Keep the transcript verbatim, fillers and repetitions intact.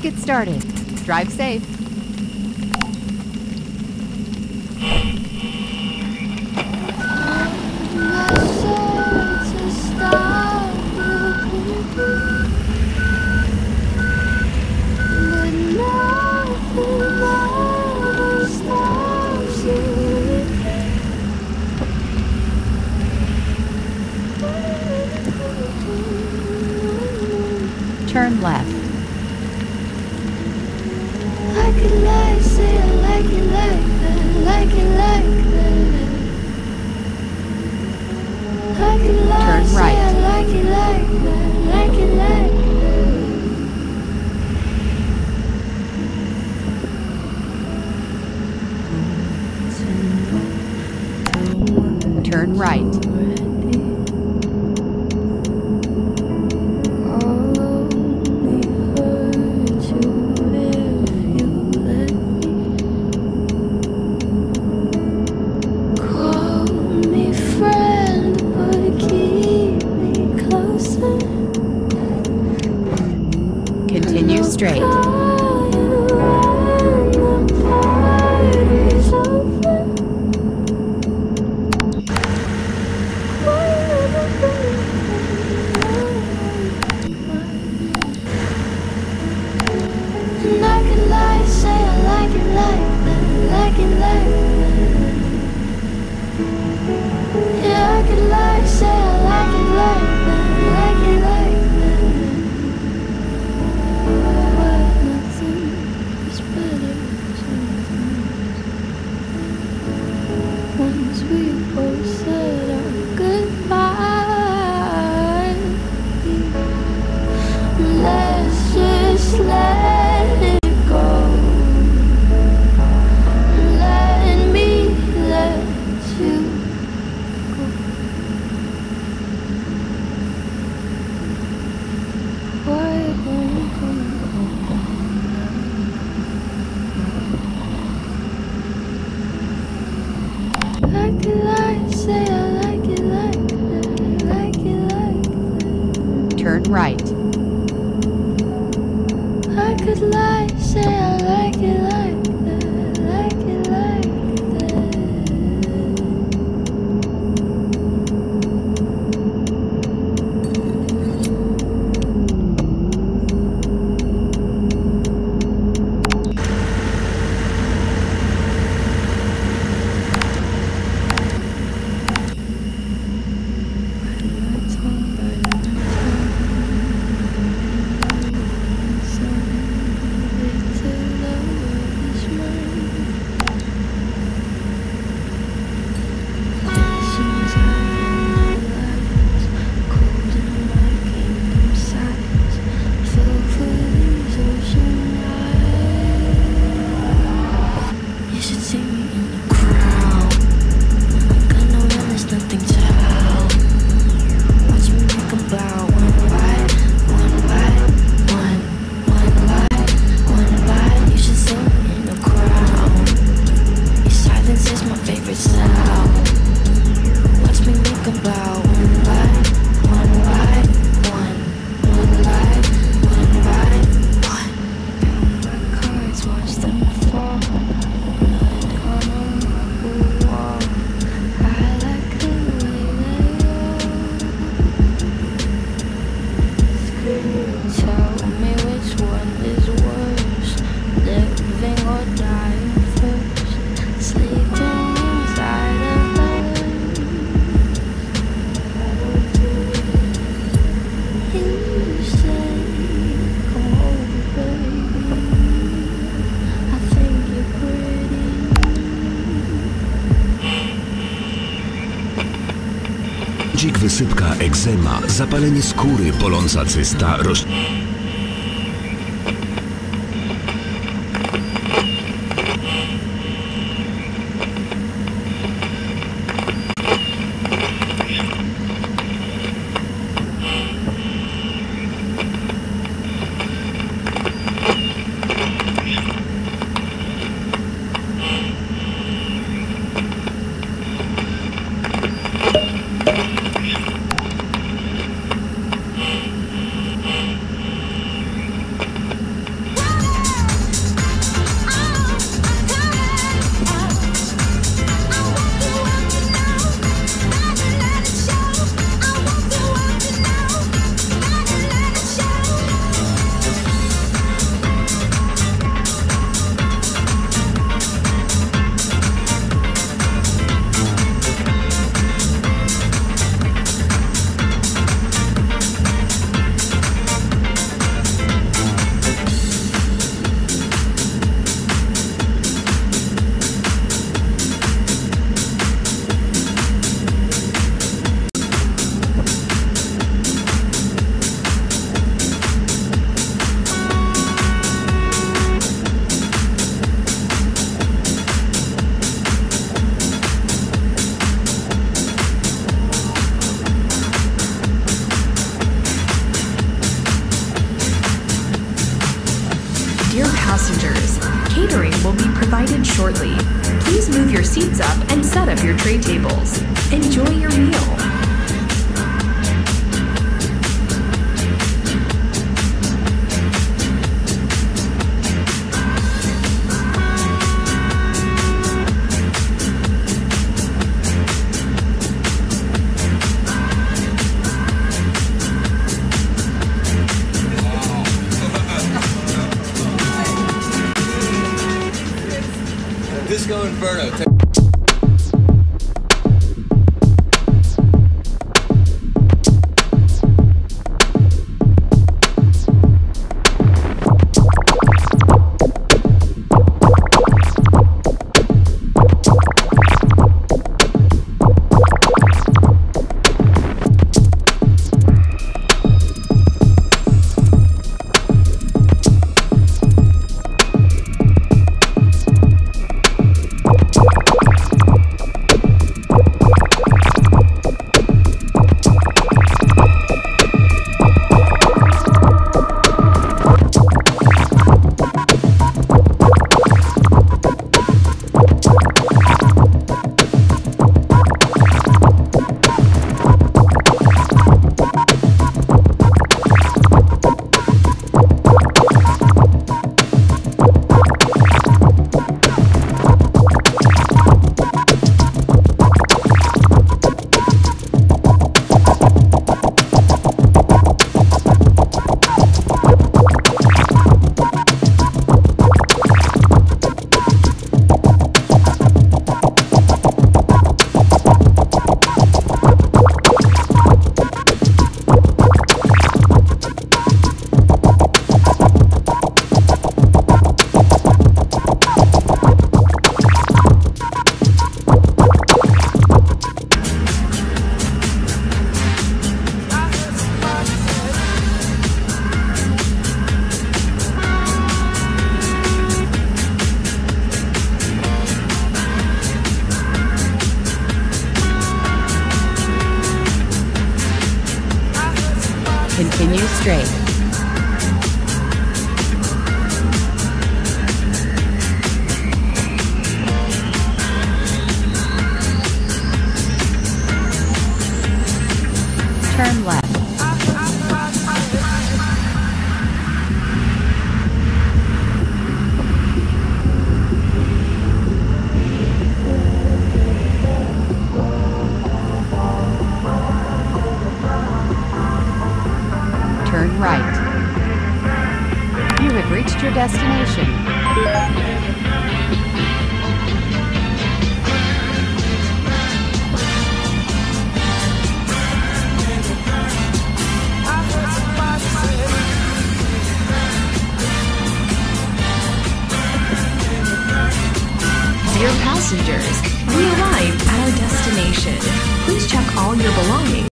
get started. Drive safe. Turn left. Like it like, say I like it like that, like it like that. Like it like, Turn say right. I like it like that, like it like that. Turn right. Continue straight. Turn right. I could lie, say I like it like that, like it like Dzik, wysypka, egzema, zapalenie skóry, boląca cysta, roz... shortly. Please move your seats up and set up your tray tables. Enjoy your meal. Disco Inferno. Continue straight. Turn left. Turn right. You have reached your destination. Dear passengers, we arrived at our destination. Please check all your belongings.